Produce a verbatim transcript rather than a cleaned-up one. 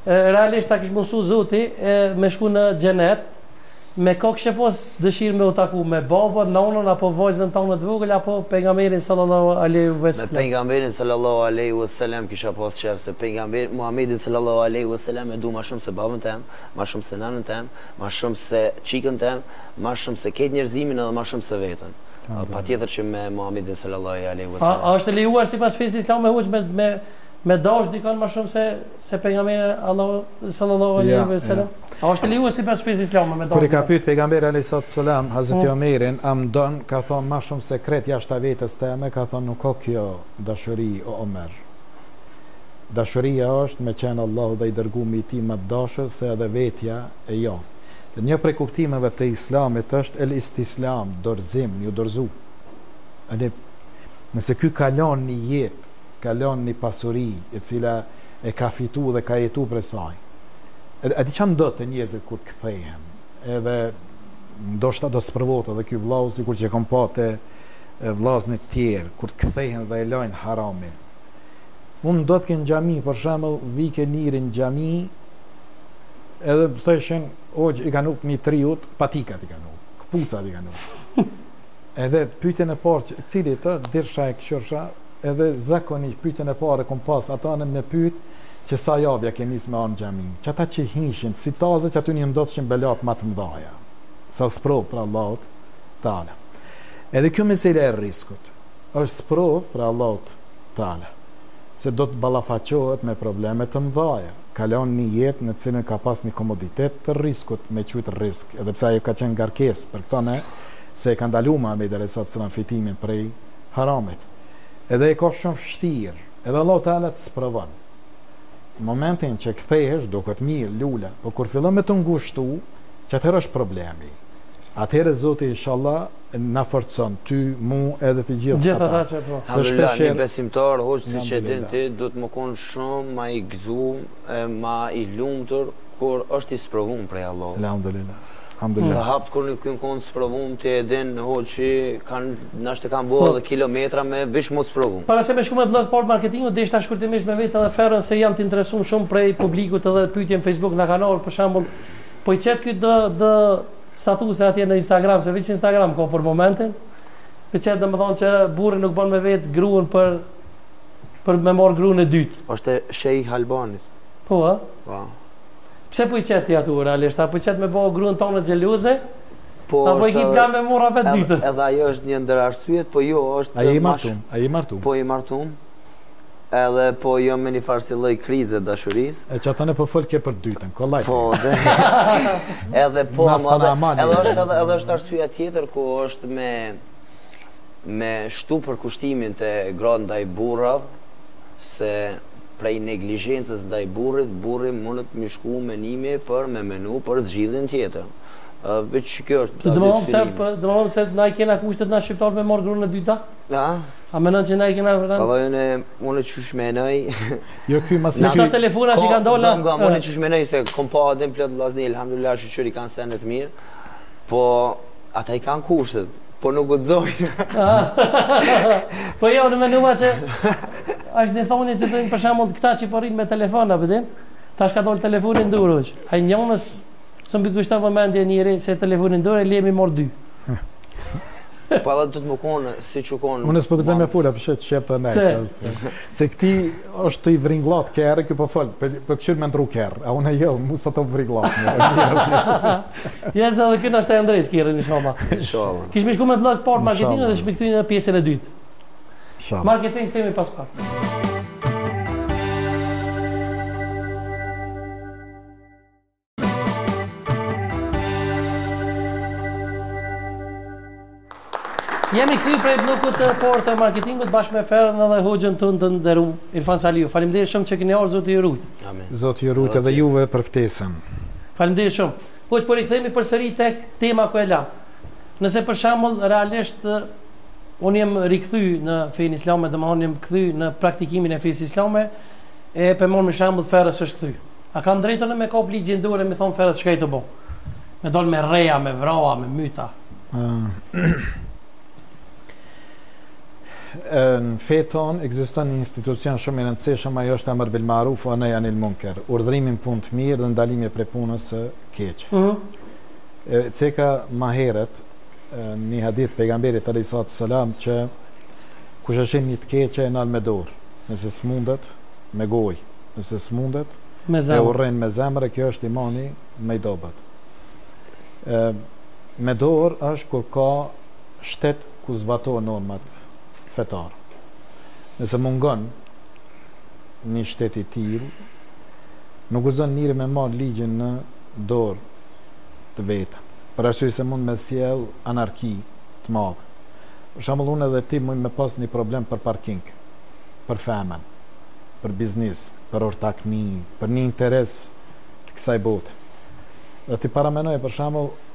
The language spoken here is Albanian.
realisht ta kish mundsu Zoti me shku në xhenet, me ka kishe pas dëshirë me u taku me babën, nonën apo vajzën tonë të vogël apo pejgamberin sallallahu alaihi wasallam. Me pejgamberin sallallahu alaihi wasallam kisha pas shef se pejgamberi Muhamedit sallallahu alaihi wasallam e du më shumë se babën tem, më shumë se nanën tem, më shumë se çikën tem, më shumë se këtë njerëzimin edhe më shumë se veten. Patjetër që me Muhamedit sallallahu alaihi wasallam. A është lejuar sipas fesë islam me hoç me me me dash dikon më shumë se se pejgamberi Allahu sallallahu alaihi wasallam. A është lejuar sipas fesë islam me dash? Kur i ka pyet pejgamberi alayhi salam Hazreti Omerin, a më don, ka thonë më shumë sekret jashtë vetes teme, ka thonë nuk ka kjo dashuri o Omer. Dashuria është me qenë Allahu dhe i dërguari i tij më dashur se edhe vetja e jo. Dhe një prej kuptimeve të islamit është el istislam, dorëzim, ju dorëzu. Edhe nëse ky kalon një jetë, kalon një pasuri e cila e ka fitu dhe ka jetu për saj. A di çan do të njerëzit kur kthehen, edhe ndoshta do të sprovohet edhe ky vllau sikur që kam pa te vllazën e tjerë kur të kthehen dhe e lajnë haramin. Unë do të kenë xhami, për shembull, vike njëri në xhami, edhe thëshën, "Oj, i kanë një triut, patikat i kanë, kpucat i kanë." Edhe pyetjen e parë, që cili të dirsha e këshirsha, edhe zakonisht pyetjen e parë kom pas ata në me pyet që sa javë kemi nis me anë xhami. Që ata që hishin si tazë që aty një ndodhshin belat më të mëdha. Sa sprov për Allahut Taala. Edhe kjo mesela e riskut është sprov për Allahut Taala. Se do të ballafaqohet me probleme të mëdha. Kalon një jetë në cilën ka pas një komoditet të riskut me qujtë risk, edhe pse ajo ka qenë ngarkesë për këto ne, se e ka ndaluar Muhamedi alayhi salam fitimin prej haramit. Edhe e ka shumë vështirë, edhe Allahu Teala të sprovon. Në momentin që kthehesh, duket mirë, lula, por kur fillon me të ngushtu, që atëherë është problemi. Atëherë Zoti inshallah na forcon ty, mu edhe të gjithë Gjithë ata që po. Alhamdulillah, një besimtar hoç siç e din ti, duhet më kon shumë më i gëzuar, më i lumtur kur është i sprovuar prej Allahut. Alhamdulillah. Alhamdulillah. Sahabt kur nuk kanë kon sprovuar ti e din hoçi kanë nashte kanë bërë edhe kilometra me bish mos sprovuar. Para se me shku me të lloj marketingu, marketingut, deshta shkurtimisht me vetë edhe ferën se janë të interesuar shumë prej publikut edhe pyetje në Facebook në kanal, për shembull, po i çet ky do do statuse atje në Instagram, se veç Instagram ka për momentin. Për çet domethënë që burri nuk bën me vet gruan për për me marr gruan e dytë. Është shej Albanit. Po, a? Po. Pse po i çet ti atu realisht? Apo çet me bë gruan tonë xheloze? Po. Apo i kip plan me morra vet dytë. Edhe ajo është një ndër arsyet, po jo është ai i martum, ai i martum. Po i martum. Edhe po jo me një farë si lloj krize dashurisë. E që atane po fol ke për dytën, kollaj. Po, dhe, edhe po, edhe, edhe është edhe, edhe është arsyeja tjetër ku është me me shtu për kushtimin të gratë ndaj burrav, se prej neglizhencës ndaj burrit, burri mundet me shku menimi për me menu për zgjidhjen tjetër. Veç kjo është. Do të se do të thonë se na i kena kushtet na shqiptar me marr gruan e dyta? Ja. A menon që na i kena vërtet? Po unë unë çush menoj. Jo ky mas na ky telefona që kanë dola. Nga unë çush menoj se kom pa edhe plot vllazni, alhamdulillah, shoqëri kanë sende të mirë. Po ata i kanë kushtet, po nuk guxojnë. Po jo, në menua që është në thonë që të për shembull këta që po rrin me telefon apo din, tash ka dol telefonin në dorë. Ai njonës së mbi kushton vëmendje njëri se telefonin në dorë e lemi mor dy. Po edhe do të më konë, si që konë... Unë s'po gëzëm me fura, për shetë qepë të nejtë. Se këti është të i vringlat kërë, kjo po folë, për këshirë me ndru kërë, a unë e jo, mu së të vringlat. Jesë edhe kënë është e Andrejs kërë, në shoma. Kishë me shku me vlog part marketingu dhe shme këtu në pjesën e dytë. Marketing themi pas pak. Jemi këtu prej blokut të parë të marketingut bashkë me Ferën edhe hoxhën tonë të nderuar Irfan Saliu. Faleminderit shumë që keni ardhur, Zoti ju rujt. Amin. Zoti ju rujt edhe juve për ftesën. Faleminderit shumë. Po që po rikthehemi përsëri tek tema ku e lam. Nëse për shembull realisht unë jam rikthy në fenë islame, domthonë jam kthy në praktikimin e fesë islame, e për më shembull Ferës është kthy. A kam drejtën me kop ligjin dorë me thon Ferës çka i të bë? Me dal me rreja, me vrava, me myta. Në feton ekziston një institucion shumë i rëndësishëm, ajo është amr bil maruf wa nahy anil munker, urdhërimi në punë të mirë dhe ndalimi prej punës së keqe. Mhm. Ceka ma heret një hadith pejgamberit alayhi salatu selam që kush e shin një të keqe e nal me dorë, nëse s'mundet me gojë, nëse s'mundet Me e zemër. urren me zemër, e kjo është imani më i dobët. Ë me dorë është kur ka shtet ku zbatohen normat fetar. Nëse mungon një shtet i tillë, nuk guxon njëri me marrë ligjin në dorë të vetën. Për arsye se mund me sjell anarki të madhe. Për shembull, unë edhe ti mund me pas një problem për parking, për femën, për biznis, për ortakni, për një interes të kësaj bote. Dhe ti paramenoj për shembull